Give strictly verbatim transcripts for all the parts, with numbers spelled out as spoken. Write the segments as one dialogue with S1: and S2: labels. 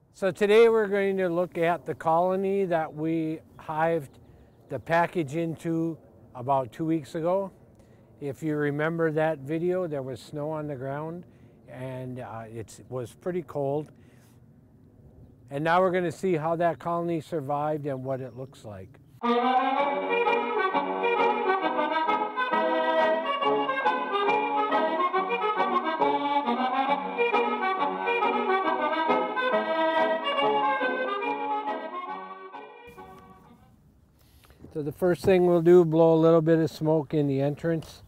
S1: So today we're going to look at the colony that we hived the package into about two weeks ago. If you remember that video, there was snow on the ground and uh, it was pretty cold. And now we're going to see how that colony survived and what it looks like. So the first thing we'll do, blow a little bit of smoke in the entrance.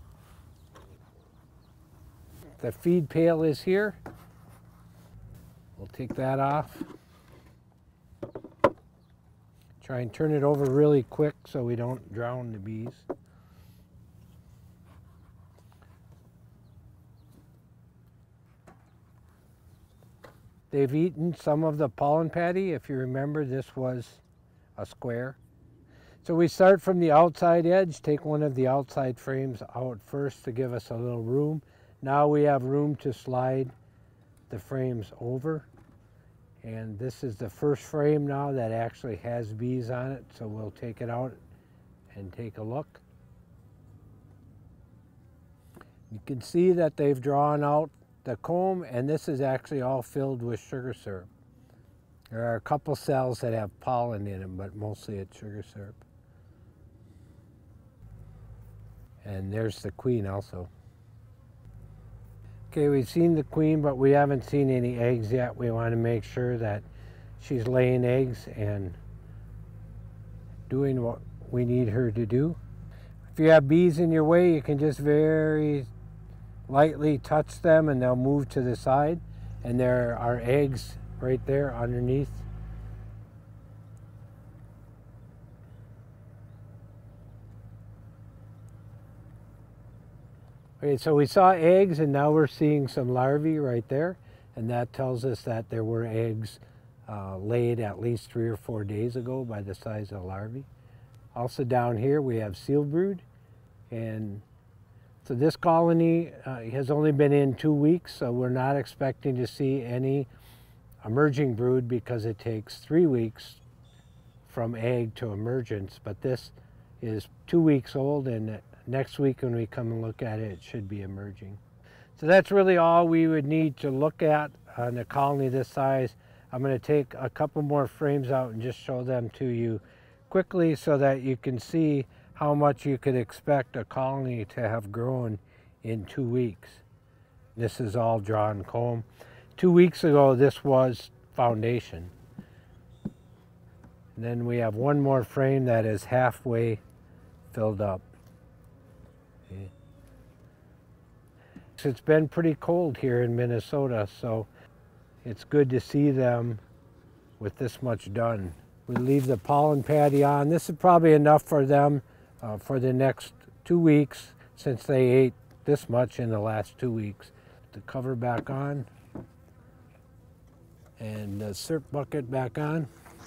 S1: The feed pail is here. We'll take that off. Try and turn it over really quick so we don't drown the bees. They've eaten some of the pollen patty. If you remember, this was a square. So we start from the outside edge, take one of the outside frames out first to give us a little room. Now we have room to slide the frames over. And this is the first frame now that actually has bees on it, so we'll take it out and take a look. You can see that they've drawn out the comb, and this is actually all filled with sugar syrup. There are a couple cells that have pollen in them, but mostly it's sugar syrup. And there's the queen also. Okay, we've seen the queen, but we haven't seen any eggs yet. We want to make sure that she's laying eggs and doing what we need her to do. If you have bees in your way, you can just very lightly touch them and they'll move to the side. And there are eggs right there underneath. Okay, so we saw eggs and now we're seeing some larvae right there, and that tells us that there were eggs uh, laid at least three or four days ago by the size of the larvae. Also down here we have seal brood, and so this colony uh, has only been in two weeks, so we're not expecting to see any emerging brood because it takes three weeks from egg to emergence, but this is two weeks old, and next week when we come and look at it, it should be emerging. So that's really all we would need to look at on a colony this size. I'm going to take a couple more frames out and just show them to you quickly so that you can see how much you could expect a colony to have grown in two weeks. This is all drawn comb. Two weeks ago, this was foundation. And then we have one more frame that is halfway filled up. It's been pretty cold here in Minnesota, so it's good to see them with this much done. We leave the pollen patty on. This is probably enough for them uh, for the next two weeks since they ate this much in the last two weeks. The cover back on and the syrup bucket back on.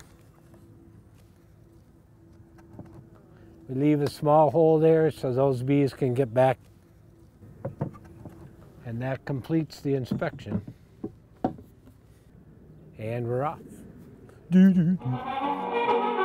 S1: We leave a small hole there so those bees can get back. And that completes the inspection. And we're off. Doo -doo -doo.